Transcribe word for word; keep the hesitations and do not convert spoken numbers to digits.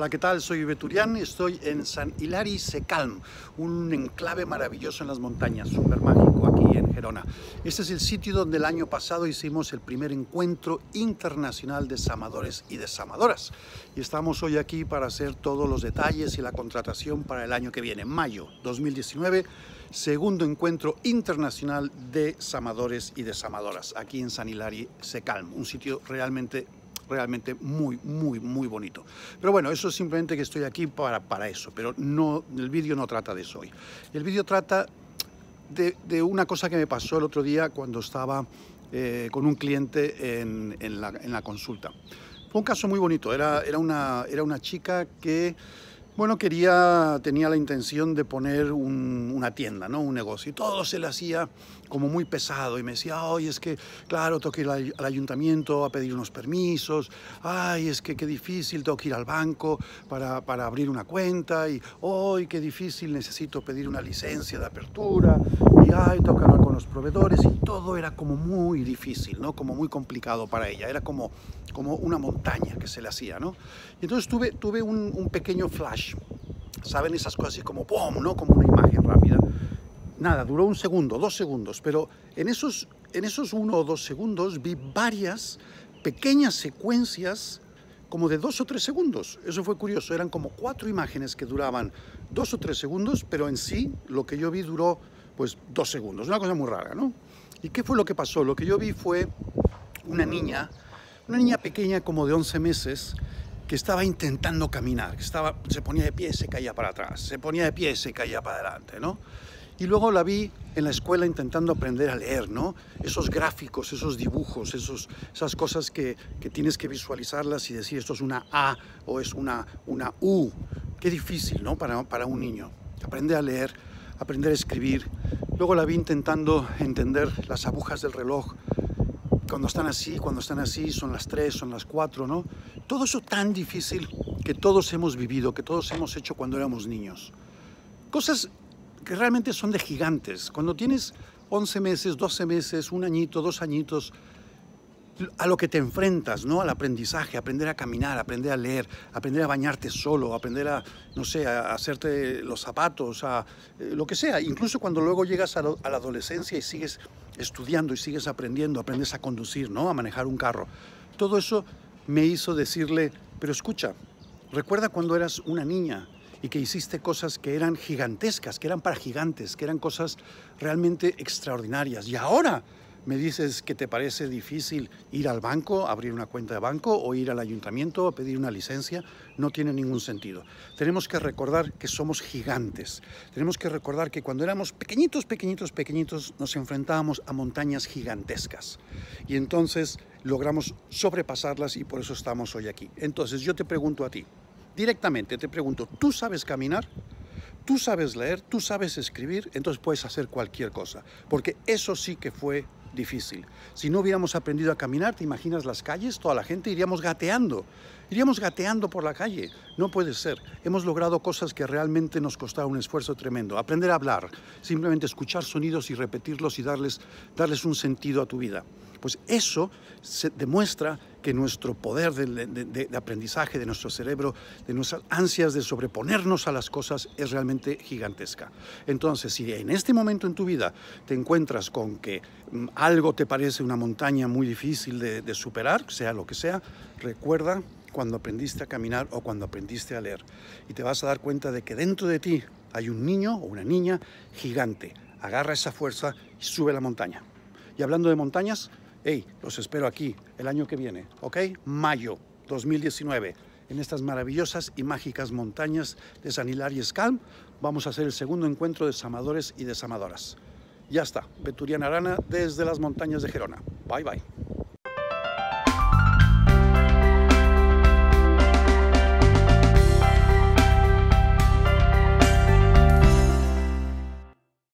Hola, ¿qué tal? Soy Beturián y estoy en Sant Hilari Sacalm, un enclave maravilloso en las montañas, súper mágico aquí en Gerona. Este es el sitio donde el año pasado hicimos el primer encuentro internacional de samadores y desamadoras. Y estamos hoy aquí para hacer todos los detalles y la contratación para el año que viene, mayo dos mil diecinueve, segundo encuentro internacional de samadores y desamadoras, aquí en Sant Hilari Sacalm, un sitio realmente realmente muy, muy, muy bonito. Pero bueno, eso es simplemente que estoy aquí para, para eso, pero no, el vídeo no trata de eso hoy. El vídeo trata de, de una cosa que me pasó el otro día cuando estaba eh, con un cliente en, en, la, en la consulta. Fue un caso muy bonito, era, era, una, era una chica que, bueno, quería, tenía la intención de poner un, una tienda, ¿no? Un negocio, y todo se le hacía como muy pesado, y me decía, ay, es que, claro, tengo que ir al, al ayuntamiento a pedir unos permisos, ay, es que qué difícil, tengo que ir al banco para, para abrir una cuenta, y, ay, qué difícil, necesito pedir una licencia de apertura, y, ay, tengo que hablar con los proveedores, y todo era como muy difícil, ¿no? Como muy complicado para ella, era como, como una montaña que se le hacía, ¿no? Y entonces tuve, tuve un, un pequeño flash, ¿saben? Esas cosas así como ¡pum!, ¿no? Como una imagen rápida. Nada, duró un segundo, dos segundos, pero en esos, en esos uno o dos segundos vi varias pequeñas secuencias como de dos o tres segundos. Eso fue curioso, eran como cuatro imágenes que duraban dos o tres segundos, pero en sí lo que yo vi duró pues dos segundos, una cosa muy rara, ¿no? ¿Y qué fue lo que pasó? Lo que yo vi fue una niña, una niña pequeña como de once meses, que estaba intentando caminar, que estaba, se ponía de pie, se caía para atrás, se ponía de pie, se caía para adelante, ¿no? Y luego la vi en la escuela intentando aprender a leer, ¿no? Esos gráficos, esos dibujos, esos, esas cosas que, que tienes que visualizarlas y decir esto es una A o es una, una U. Qué difícil, ¿no? Para, para un niño. Aprender a leer, aprender a escribir. Luego la vi intentando entender las agujas del reloj. Cuando están así, cuando están así, son las tres, son las cuatro, ¿no? Todo eso tan difícil que todos hemos vivido, que todos hemos hecho cuando éramos niños. Cosas que realmente son de gigantes. Cuando tienes once meses, doce meses, un añito, dos añitos, a lo que te enfrentas, ¿no? Al aprendizaje, aprender a caminar, aprender a leer, aprender a bañarte solo, aprender a, no sé, a hacerte los zapatos, a eh, lo que sea. Incluso cuando luego llegas a, lo, a la adolescencia y sigues estudiando y sigues aprendiendo, aprendes a conducir, ¿no? A manejar un carro. Todo eso me hizo decirle, pero escucha, recuerda cuando eras una niña y que hiciste cosas que eran gigantescas, que eran para gigantes, que eran cosas realmente extraordinarias. Y ahora me dices que te parece difícil ir al banco, abrir una cuenta de banco o ir al ayuntamiento a pedir una licencia. No tiene ningún sentido. Tenemos que recordar que somos gigantes. Tenemos que recordar que cuando éramos pequeñitos, pequeñitos, pequeñitos, nos enfrentábamos a montañas gigantescas. Y entonces logramos sobrepasarlas y por eso estamos hoy aquí. Entonces yo te pregunto a ti, directamente te pregunto, ¿tú sabes caminar? ¿Tú sabes leer? ¿Tú sabes escribir? Entonces puedes hacer cualquier cosa, porque eso sí que fue difícil. Si no hubiéramos aprendido a caminar, ¿te imaginas las calles? Toda la gente iríamos gateando, iríamos gateando por la calle. No puede ser. Hemos logrado cosas que realmente nos costaron un esfuerzo tremendo. Aprender a hablar, simplemente escuchar sonidos y repetirlos y darles, darles un sentido a tu vida. Pues eso se demuestra que nuestro poder de, de, de aprendizaje de nuestro cerebro, de nuestras ansias de sobreponernos a las cosas, es realmente gigantesca. Entonces, si en este momento en tu vida te encuentras con que um, algo te parece una montaña muy difícil de, de superar, sea lo que sea, recuerda cuando aprendiste a caminar o cuando aprendiste a leer. Y te vas a dar cuenta de que dentro de ti hay un niño o una niña gigante. Agarra esa fuerza y sube la montaña. Y hablando de montañas, hey, los espero aquí el año que viene, ¿ok? Mayo dos mil diecinueve, en estas maravillosas y mágicas montañas de Sant Hilari Sacalm, vamos a hacer el segundo encuentro de samadores y desamadoras. Ya está, Beturián Arana desde las montañas de Gerona. Bye, bye.